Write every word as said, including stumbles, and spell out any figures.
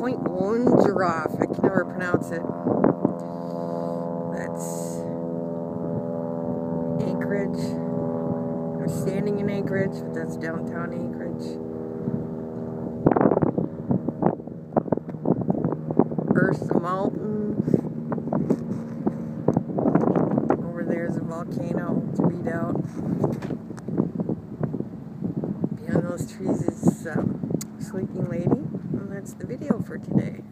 Point Woronzof. I can never pronounce it. That's Anchorage. We're standing in Anchorage, but that's downtown Anchorage. There's the mountains. Over there's a volcano to read out. Behind those trees is a sleeping lady. And that's the video for today.